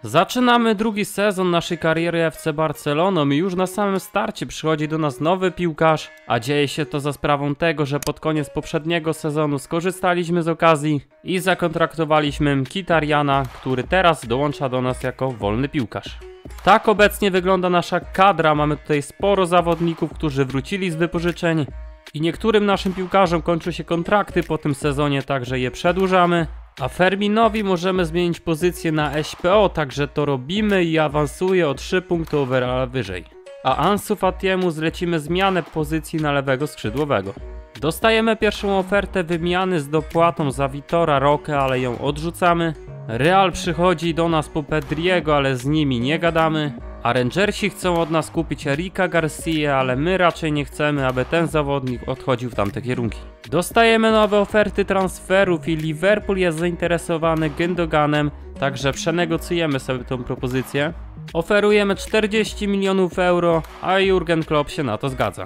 Zaczynamy drugi sezon naszej kariery FC Barceloną i już na samym starcie przychodzi do nas nowy piłkarz, a dzieje się to za sprawą tego, że pod koniec poprzedniego sezonu skorzystaliśmy z okazji i zakontraktowaliśmy Mkhitarjana, który teraz dołącza do nas jako wolny piłkarz. Tak obecnie wygląda nasza kadra, mamy tutaj sporo zawodników, którzy wrócili z wypożyczeń i niektórym naszym piłkarzom kończą się kontrakty po tym sezonie, także je przedłużamy. A Ferminowi możemy zmienić pozycję na SPO, także to robimy i awansuje o 3 punkty overalla wyżej. A Ansu Fatiemu zlecimy zmianę pozycji na lewego skrzydłowego. Dostajemy pierwszą ofertę wymiany z dopłatą za Vitora Roque, ale ją odrzucamy. Real przychodzi do nas po Pedriego, ale z nimi nie gadamy. A Rangersi chcą od nas kupić Erika Garcia, ale my raczej nie chcemy, aby ten zawodnik odchodził w tamte kierunki. Dostajemy nowe oferty transferów i Liverpool jest zainteresowany Gündoganem, także przenegocjujemy sobie tą propozycję. Oferujemy 40 milionów euro, a Jurgen Klopp się na to zgadza.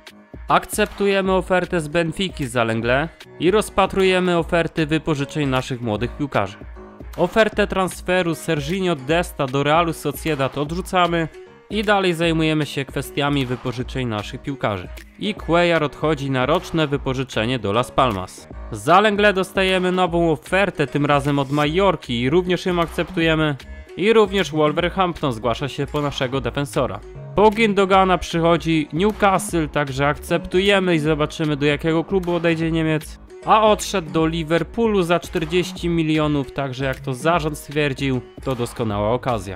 Akceptujemy ofertę z Benfiki z Alengle i rozpatrujemy oferty wypożyczeń naszych młodych piłkarzy. Ofertę transferu Serginho Desta do Realu Sociedad odrzucamy i dalej zajmujemy się kwestiami wypożyczeń naszych piłkarzy. I Cuellar odchodzi na roczne wypożyczenie do Las Palmas. Z Alengle dostajemy nową ofertę, tym razem od Majorki i również ją akceptujemy. I również Wolverhampton zgłasza się po naszego defensora. Po Gündogana przychodzi Newcastle, także akceptujemy i zobaczymy, do jakiego klubu odejdzie Niemiec. A odszedł do Liverpoolu za 40 milionów, także jak to zarząd stwierdził, to doskonała okazja.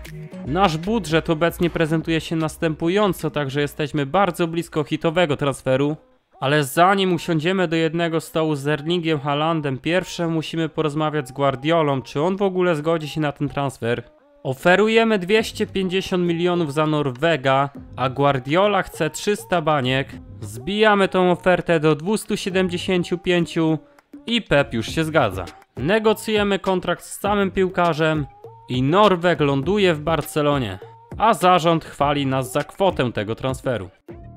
Nasz budżet obecnie prezentuje się następująco, także jesteśmy bardzo blisko hitowego transferu. Ale zanim usiądziemy do jednego stołu z Erlingiem Haalandem, pierwsze musimy porozmawiać z Guardiolą, czy on w ogóle zgodzi się na ten transfer. Oferujemy 250 milionów za Norwega, a Guardiola chce 300 baniek. Zbijamy tą ofertę do 275 i Pep już się zgadza. Negocjujemy kontrakt z samym piłkarzem i Norweg ląduje w Barcelonie, a zarząd chwali nas za kwotę tego transferu.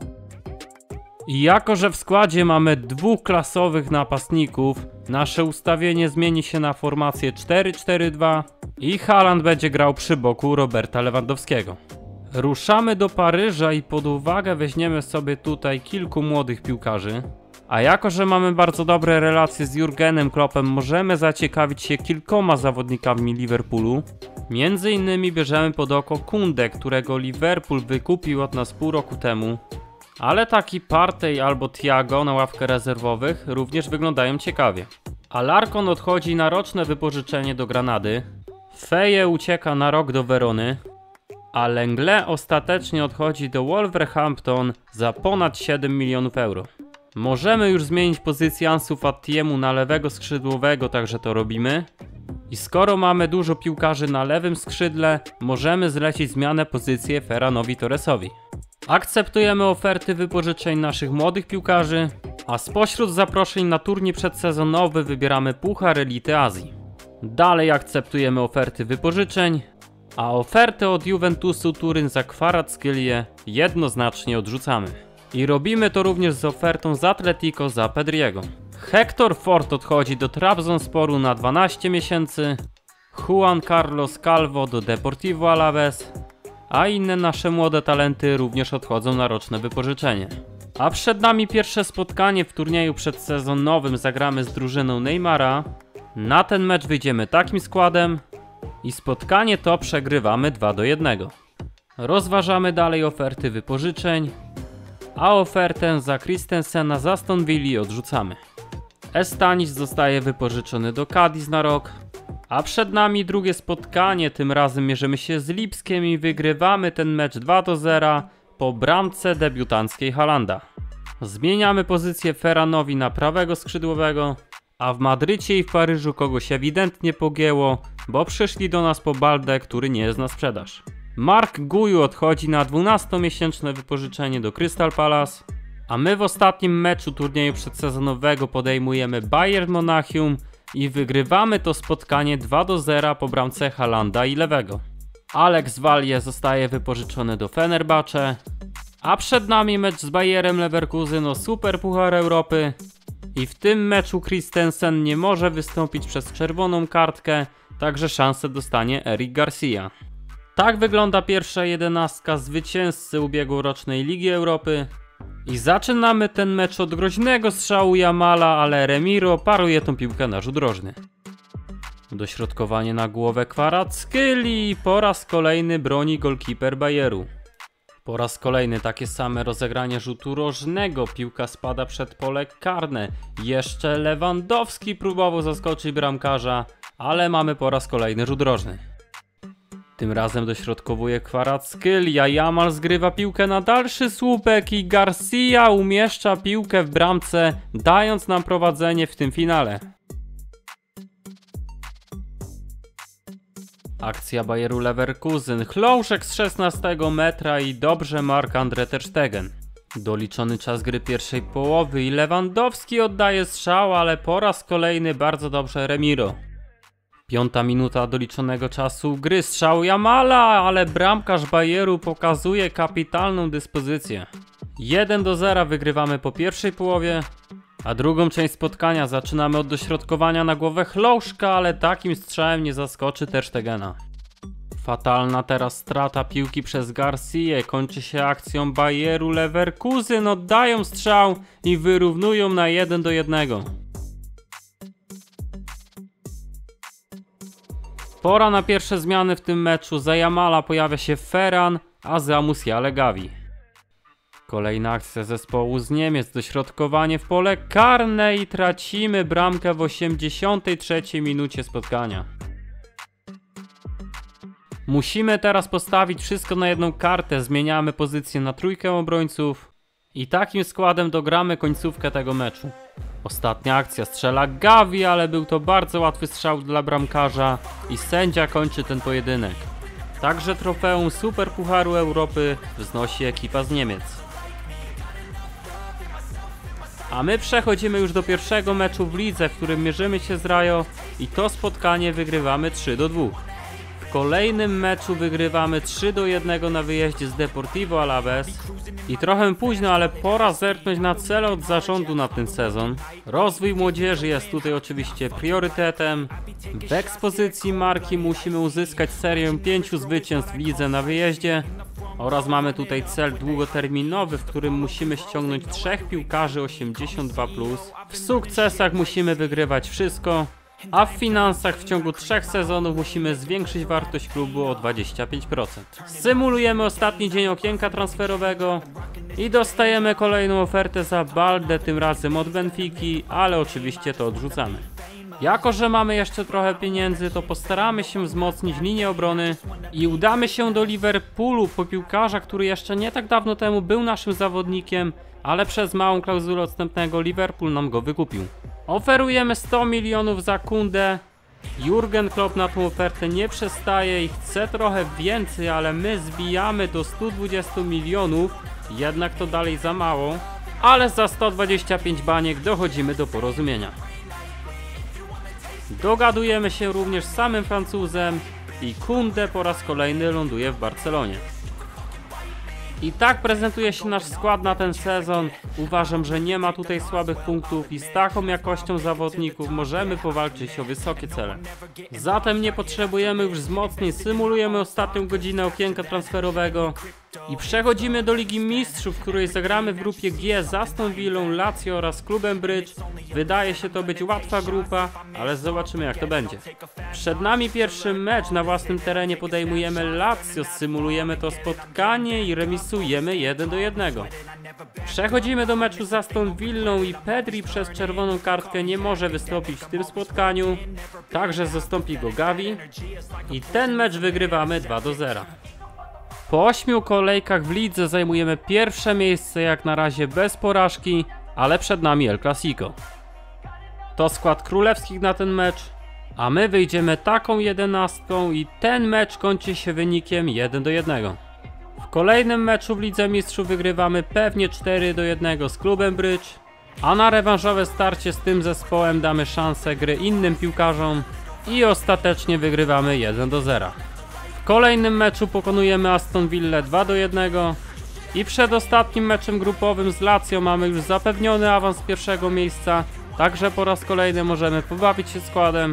I jako że w składzie mamy dwóch klasowych napastników, nasze ustawienie zmieni się na formację 4-4-2 i Haaland będzie grał przy boku Roberta Lewandowskiego. Ruszamy do Paryża i pod uwagę weźmiemy sobie tutaj kilku młodych piłkarzy. A jako że mamy bardzo dobre relacje z Jurgenem Kloppem, możemy zaciekawić się kilkoma zawodnikami Liverpoolu. Między innymi bierzemy pod oko Koundé, którego Liverpool wykupił od nas pół roku temu. Ale taki Partey albo Thiago na ławkę rezerwowych również wyglądają ciekawie. Alarcon odchodzi na roczne wypożyczenie do Granady. Feje ucieka na rok do Werony. A Lenglet ostatecznie odchodzi do Wolverhampton za ponad 7 milionów euro. Możemy już zmienić pozycję Ansu Fatiemu na lewego skrzydłowego, także to robimy. I skoro mamy dużo piłkarzy na lewym skrzydle, możemy zlecić zmianę pozycji Ferranowi Torresowi. Akceptujemy oferty wypożyczeń naszych młodych piłkarzy, a spośród zaproszeń na turniej przedsezonowy wybieramy Puchar Elity Azji. Dalej akceptujemy oferty wypożyczeń, a ofertę od Juventusu Turyn za Kvaratskhelia jednoznacznie odrzucamy. I robimy to również z ofertą z Atletico za Pedriego. Hector Ford odchodzi do Trabzonsporu na 12 miesięcy, Juan Carlos Calvo do Deportivo Alaves, a inne nasze młode talenty również odchodzą na roczne wypożyczenie. A przed nami pierwsze spotkanie w turnieju przedsezonowym, zagramy z drużyną Neymara. Na ten mecz wyjdziemy takim składem i spotkanie to przegrywamy 2-1. Rozważamy dalej oferty wypożyczeń, a ofertę za Christensena z Aston Villa odrzucamy. Estanis zostaje wypożyczony do Cadiz na rok. A przed nami drugie spotkanie, tym razem mierzymy się z Lipskiem i wygrywamy ten mecz 2-0 po bramce debiutanckiej Haalanda. Zmieniamy pozycję Ferranowi na prawego skrzydłowego, a w Madrycie i w Paryżu kogoś ewidentnie pogięło, bo przyszli do nas po Baldę, który nie jest na sprzedaż. Mark Guiu odchodzi na 12-miesięczne wypożyczenie do Crystal Palace, a my w ostatnim meczu turnieju przedsezonowego podejmujemy Bayern Monachium i wygrywamy to spotkanie 2-0 po bramce Haalanda i lewego. Alex Valje zostaje wypożyczony do Fenerbahce, a przed nami mecz z Bayerem Leverkusen o Super Puchar Europy i w tym meczu Christensen nie może wystąpić przez czerwoną kartkę, także szansę dostanie Eric Garcia. Tak wygląda pierwsza 11 zwycięzcy ubiegłorocznej Ligi Europy. I zaczynamy ten mecz od groźnego strzału Jamala, ale Remiro paruje tą piłkę na rzut rożny. Dośrodkowanie na głowę Kvaratskhelia i po raz kolejny broni golkiper Bayeru. Po raz kolejny takie same rozegranie rzutu rożnego, piłka spada przed pole karne. Jeszcze Lewandowski próbował zaskoczyć bramkarza, ale mamy po raz kolejny rzut rożny. Tym razem dośrodkowuje Kvaratskhelia, Yamal zgrywa piłkę na dalszy słupek i Garcia umieszcza piłkę w bramce, dając nam prowadzenie w tym finale. Akcja Bayeru Leverkusen, chlouszek z 16 metra i dobrze Marc-André ter Stegen. Doliczony czas gry pierwszej połowy i Lewandowski oddaje strzał, ale po raz kolejny bardzo dobrze Remiro. 5 minuta doliczonego czasu gry, strzał Yamala, ale bramkarz Bayeru pokazuje kapitalną dyspozycję. 1-0 wygrywamy po pierwszej połowie, a drugą część spotkania zaczynamy od dośrodkowania na głowę chlouszka, ale takim strzałem nie zaskoczy ter Stegena. Fatalna teraz strata piłki przez Garcię, kończy się akcją Bayeru Leverkusen, oddają strzał i wyrównują na 1-1. Pora na pierwsze zmiany w tym meczu, za Yamala pojawia się Ferran, a za Musiala Gavi. Kolejna akcja zespołu z Niemiec, dośrodkowanie w pole karne i tracimy bramkę w 83 minucie spotkania. Musimy teraz postawić wszystko na jedną kartę, zmieniamy pozycję na trójkę obrońców i takim składem dogramy końcówkę tego meczu. Ostatnia akcja, strzela Gavi, ale był to bardzo łatwy strzał dla bramkarza i sędzia kończy ten pojedynek. Także trofeum Superpucharu Europy wznosi ekipa z Niemiec. A my przechodzimy już do pierwszego meczu w lidze, w którym mierzymy się z Rayo i to spotkanie wygrywamy 3-2. W kolejnym meczu wygrywamy 3-1 na wyjeździe z Deportivo Alaves. I trochę późno, ale pora zerknąć na cele od zarządu na ten sezon. Rozwój młodzieży jest tutaj oczywiście priorytetem. W ekspozycji marki musimy uzyskać serię 5 zwycięstw w lidze na wyjeździe. Oraz mamy tutaj cel długoterminowy, w którym musimy ściągnąć 3 piłkarzy 82+. W sukcesach musimy wygrywać wszystko, a w finansach w ciągu 3 sezonów musimy zwiększyć wartość klubu o 25%. Symulujemy ostatni dzień okienka transferowego i dostajemy kolejną ofertę za Baldę, tym razem od Benfiki, ale oczywiście to odrzucamy. Jako że mamy jeszcze trochę pieniędzy, to postaramy się wzmocnić linię obrony i udamy się do Liverpoolu po piłkarza, który jeszcze nie tak dawno temu był naszym zawodnikiem, ale przez małą klauzulę odstępnego Liverpool nam go wykupił. Oferujemy 100 milionów za Kundę. Jurgen Klopp na tą ofertę nie przestaje i chce trochę więcej, ale my zbijamy do 120 milionów, jednak to dalej za mało, ale za 125 baniek dochodzimy do porozumienia. Dogadujemy się również z samym Francuzem i Kundę po raz kolejny ląduje w Barcelonie. I tak prezentuje się nasz skład na ten sezon. Uważam, że nie ma tutaj słabych punktów i z taką jakością zawodników możemy powalczyć o wysokie cele. Zatem nie potrzebujemy już wzmocnień, symulujemy ostatnią godzinę okienka transferowego i przechodzimy do Ligi Mistrzów, w której zagramy w grupie G z Aston Villą, Lazio oraz klubem Brygge. Wydaje się to być łatwa grupa, ale zobaczymy jak to będzie. Przed nami pierwszy mecz, na własnym terenie podejmujemy Lazio, symulujemy to spotkanie i remisujemy 1-1. Przechodzimy do meczu z Aston Villą i Pedri przez czerwoną kartkę nie może wystąpić w tym spotkaniu, także zastąpi go Gavi i ten mecz wygrywamy 2-0. Po 8 kolejkach w lidze zajmujemy pierwsze miejsce, jak na razie bez porażki, ale przed nami El Clasico. To skład królewskich na ten mecz, a my wyjdziemy taką 11 i ten mecz kończy się wynikiem 1-1. W kolejnym meczu w Lidze Mistrzów wygrywamy pewnie 4-1 z klubem Brygge, a na rewanżowe starcie z tym zespołem damy szansę gry innym piłkarzom i ostatecznie wygrywamy 1-0. W kolejnym meczu pokonujemy Aston Villę 2-1 i przed ostatnim meczem grupowym z Lazio mamy już zapewniony awans z pierwszego miejsca, także po raz kolejny możemy pobawić się składem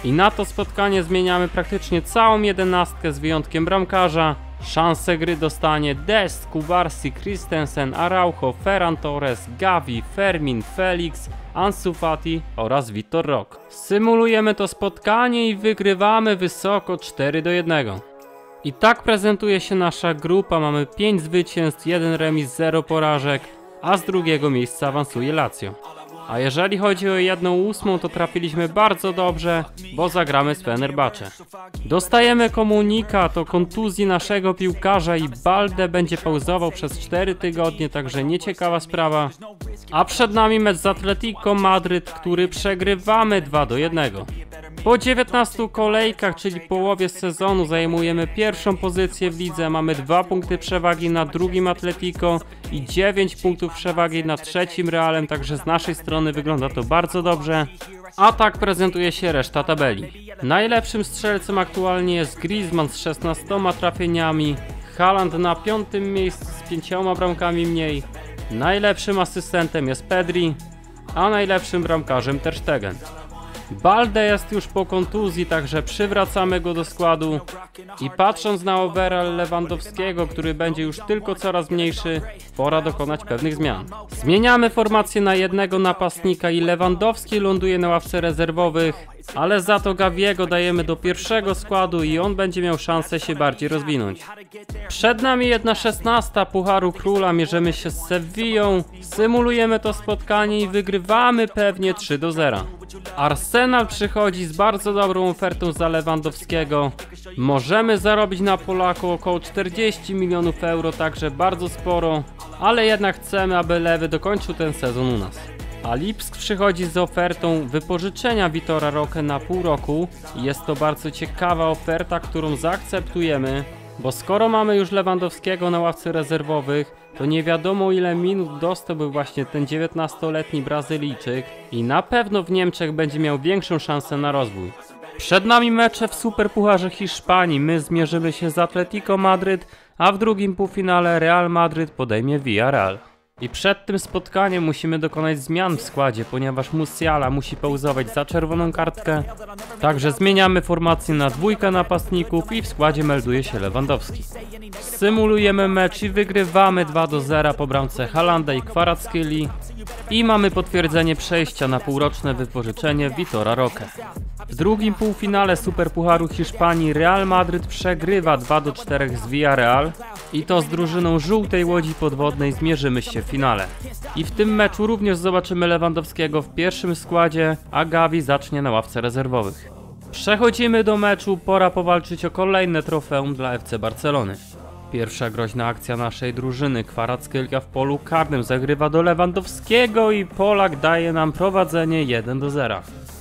I na to spotkanie zmieniamy praktycznie całą jedenastkę z wyjątkiem bramkarza. Szansę gry dostanie Dest, Kubarsi, Christensen, Araujo, Ferran Torres, Gavi, Fermin, Felix, Ansu Fati oraz Vitor Roque. Symulujemy to spotkanie i wygrywamy wysoko 4-1. I tak prezentuje się nasza grupa. Mamy 5 zwycięstw, 1 remis, 0 porażek, a z drugiego miejsca awansuje Lazio. A jeżeli chodzi o 1/8, to trafiliśmy bardzo dobrze, bo zagramy z Fenerbahce. Dostajemy komunikat o kontuzji naszego piłkarza i Balde będzie pauzował przez 4 tygodnie, także nieciekawa sprawa. A przed nami mecz z Atletico Madryt, który przegrywamy 2-1. Po 19 kolejkach, czyli połowie sezonu, zajmujemy pierwszą pozycję w lidze, mamy 2 punkty przewagi nad drugim Atletico i 9 punktów przewagi nad trzecim Realem, także z naszej strony wygląda to bardzo dobrze. A tak prezentuje się reszta tabeli. Najlepszym strzelcem aktualnie jest Griezmann z 16 trafieniami, Haaland na 5. miejscu z 5 bramkami mniej, najlepszym asystentem jest Pedri, a najlepszym bramkarzem Ter Stegen. Balde jest już po kontuzji, także przywracamy go do składu i patrząc na overall Lewandowskiego, który będzie już tylko coraz mniejszy, pora dokonać pewnych zmian. Zmieniamy formację na jednego napastnika i Lewandowski ląduje na ławce rezerwowych, ale za to Gaviego dajemy do pierwszego składu i on będzie miał szansę się bardziej rozwinąć. Przed nami 1/16 Pucharu Króla, mierzymy się z Sevillą, symulujemy to spotkanie i wygrywamy pewnie 3-0. Arsenal przychodzi z bardzo dobrą ofertą za Lewandowskiego. Możemy zarobić na Polaku około 40 milionów euro, także bardzo sporo, ale jednak chcemy, aby Lewy dokończył ten sezon u nas. A Lipsk przychodzi z ofertą wypożyczenia Vitora Roque na pół roku. Jest to bardzo ciekawa oferta, którą zaakceptujemy, bo skoro mamy już Lewandowskiego na ławce rezerwowych, to nie wiadomo ile minut dostałby właśnie ten 19-letni Brazylijczyk i na pewno w Niemczech będzie miał większą szansę na rozwój. Przed nami mecze w Superpucharze Hiszpanii. My zmierzymy się z Atletico Madryt, a w drugim półfinale Real Madryt podejmie Villarreal. I przed tym spotkaniem musimy dokonać zmian w składzie, ponieważ Musiala musi pauzować za czerwoną kartkę. Także zmieniamy formację na 2 napastników i w składzie melduje się Lewandowski. Symulujemy mecz i wygrywamy 2-0 po bramce Haalanda i Kvaratskhelia. I mamy potwierdzenie przejścia na półroczne wypożyczenie Vitora Roque. W drugim półfinale Superpucharu Hiszpanii Real Madryt przegrywa 2-4 z Villarreal i to z drużyną żółtej łodzi podwodnej zmierzymy się w finale. I w tym meczu również zobaczymy Lewandowskiego w pierwszym składzie, a Gavi zacznie na ławce rezerwowych. Przechodzimy do meczu, pora powalczyć o kolejne trofeum dla FC Barcelony. Pierwsza groźna akcja naszej drużyny, Kvaratskhelia w polu karnym zagrywa do Lewandowskiego i Polak daje nam prowadzenie 1-0.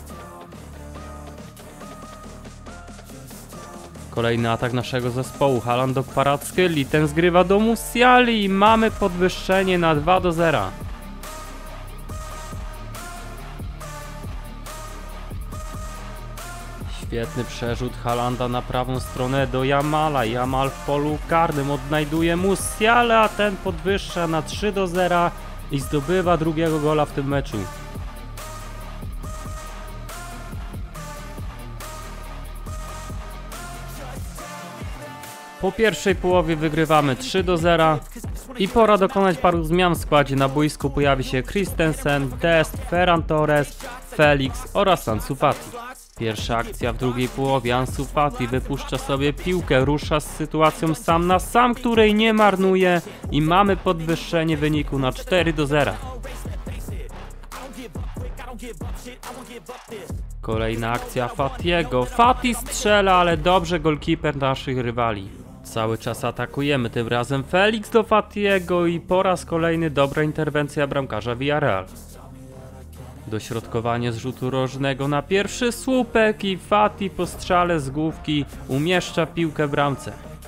Kolejny atak naszego zespołu, Haaland do Kvaratskhelii, ten zgrywa do Musiali i mamy podwyższenie na 2-0. Świetny przerzut Haalanda na prawą stronę do Yamala. Yamal w polu karnym odnajduje Musiala, a ten podwyższa na 3-0 i zdobywa drugiego gola w tym meczu. Po pierwszej połowie wygrywamy 3-0 i pora dokonać paru zmian w składzie. Na boisku pojawi się Christensen, Dest, Ferran Torres, Felix oraz Ansu Fati. Pierwsza akcja w drugiej połowie, Ansu Fati wypuszcza sobie piłkę, rusza z sytuacją sam na sam, której nie marnuje i mamy podwyższenie wyniku na 4-0. Kolejna akcja Fatiego, Fati strzela, ale dobrze golkiper naszych rywali. Cały czas atakujemy, tym razem Felix do Fatiego i po raz kolejny dobra interwencja bramkarza Villarreal. Dośrodkowanie z rzutu rożnego na pierwszy słupek i Fati po strzale z główki umieszcza piłkę w bramce.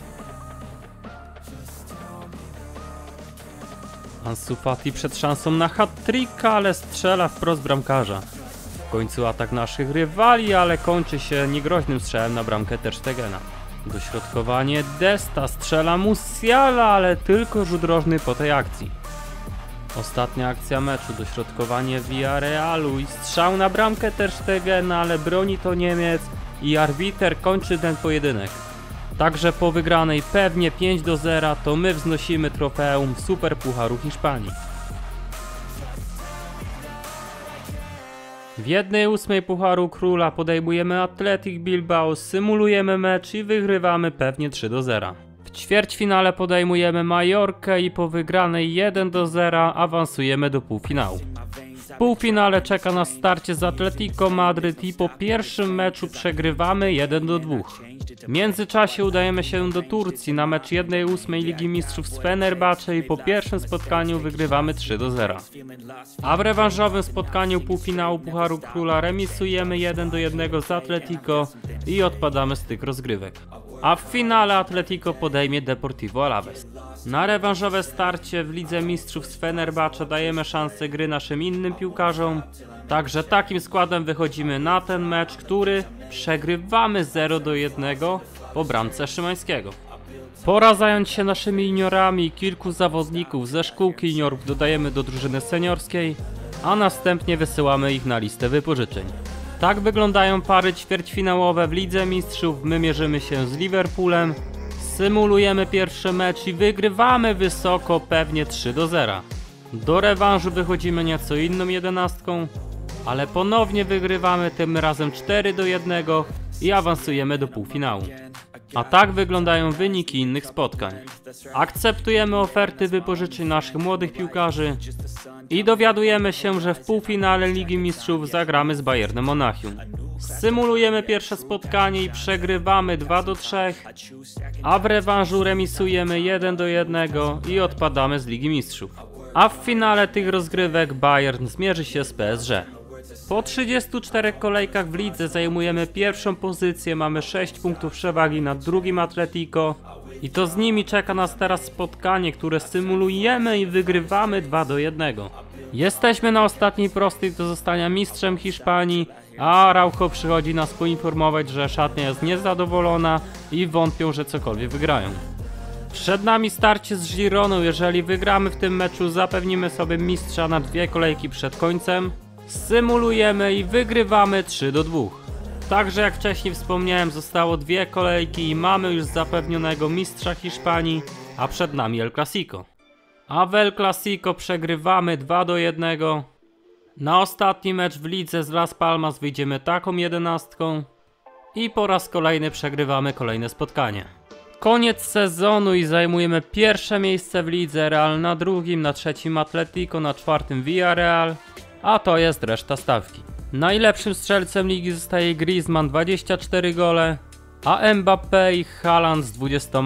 Ansu Fati przed szansą na hat-tricka, ale strzela wprost bramkarza. W końcu atak naszych rywali, ale kończy się niegroźnym strzałem na bramkę Ter Stegena. Dośrodkowanie Desta, strzela Musiala, ale tylko rzut rożny po tej akcji. Ostatnia akcja meczu, dośrodkowanie Villarealu i strzał na bramkę Ter Stegena, ale broni to Niemiec i arbiter kończy ten pojedynek. Także po wygranej pewnie 5-0 to my wznosimy trofeum Superpucharu Hiszpanii. W 1/8 Pucharu Króla podejmujemy Athletic Bilbao, symulujemy mecz i wygrywamy pewnie 3-0. W ćwierćfinale podejmujemy Majorkę i po wygranej 1-0 awansujemy do półfinału. W półfinale czeka nas starcie z Atletico Madryt i po pierwszym meczu przegrywamy 1-2. W międzyczasie udajemy się do Turcji na mecz 1/8 Ligi Mistrzów z Fenerbahce i po pierwszym spotkaniu wygrywamy 3-0. A w rewanżowym spotkaniu półfinału Pucharu Króla remisujemy 1-1 z Atletico i odpadamy z tych rozgrywek. A w finale Atletico podejmie Deportivo Alaves. Na rewanżowe starcie w Lidze Mistrzów z Fenerbahce dajemy szansę gry naszym innym piłkarzom. Także takim składem wychodzimy na ten mecz, który przegrywamy 0-1 po bramce Szymańskiego. Pora zająć się naszymi juniorami i kilku zawodników ze szkółki juniorów dodajemy do drużyny seniorskiej, a następnie wysyłamy ich na listę wypożyczeń. Tak wyglądają pary ćwierćfinałowe w Lidze Mistrzów. My mierzymy się z Liverpoolem, symulujemy pierwszy mecz i wygrywamy wysoko, pewnie 3-0. Do rewanżu wychodzimy nieco inną 11, ale ponownie wygrywamy, tym razem 4-1 i awansujemy do półfinału. A tak wyglądają wyniki innych spotkań. Akceptujemy oferty wypożyczeń naszych młodych piłkarzy i dowiadujemy się, że w półfinale Ligi Mistrzów zagramy z Bayernem Monachium. Symulujemy pierwsze spotkanie i przegrywamy 2-3, a w rewanżu remisujemy 1-1 i odpadamy z Ligi Mistrzów. A w finale tych rozgrywek Bayern zmierzy się z PSG. Po 34 kolejkach w lidze zajmujemy pierwszą pozycję, mamy 6 punktów przewagi nad drugim Atletico i to z nimi czeka nas teraz spotkanie, które symulujemy i wygrywamy 2-1. Jesteśmy na ostatniej prostej do zostania mistrzem Hiszpanii, a Araujo przychodzi nas poinformować, że szatnia jest niezadowolona i wątpią, że cokolwiek wygrają. Przed nami starcie z Gironą, jeżeli wygramy w tym meczu zapewnimy sobie mistrza na 2 kolejki przed końcem. Symulujemy i wygrywamy 3-2. Także jak wcześniej wspomniałem, zostało 2 kolejki i mamy już zapewnionego mistrza Hiszpanii, a przed nami El Clasico. A w El Clasico przegrywamy 2-1. Na ostatni mecz w lidze z Las Palmas wyjdziemy taką 11 i po raz kolejny przegrywamy kolejne spotkanie. Koniec sezonu i zajmujemy pierwsze miejsce w lidze, Real na drugim, na trzecim Atletico, na czwartym Villarreal, a to jest reszta stawki. Najlepszym strzelcem ligi zostaje Griezmann, 24 gole, a Mbappé i Haaland z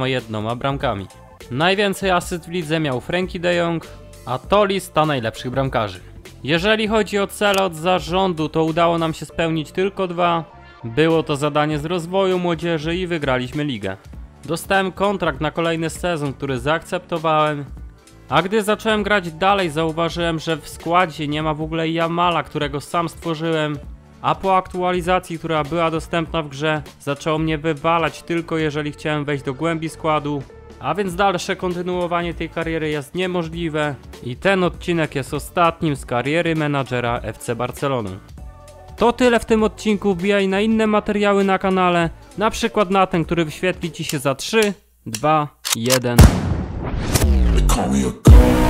21 bramkami. Najwięcej asyst w lidze miał Frenkie de Jong, a to lista najlepszych bramkarzy. Jeżeli chodzi o cele od zarządu, to udało nam się spełnić tylko 2. Było to zadanie z rozwoju młodzieży i wygraliśmy ligę. Dostałem kontrakt na kolejny sezon, który zaakceptowałem, a gdy zacząłem grać dalej, zauważyłem, że w składzie nie ma w ogóle Jamala, którego sam stworzyłem, a po aktualizacji, która była dostępna w grze, zaczęło mnie wywalać tylko jeżeli chciałem wejść do głębi składu, a więc dalsze kontynuowanie tej kariery jest niemożliwe i ten odcinek jest ostatnim z kariery menadżera FC Barcelony. To tyle w tym odcinku, wbijaj na inne materiały na kanale, na przykład na ten, który wyświetli Ci się za 3, 2, 1.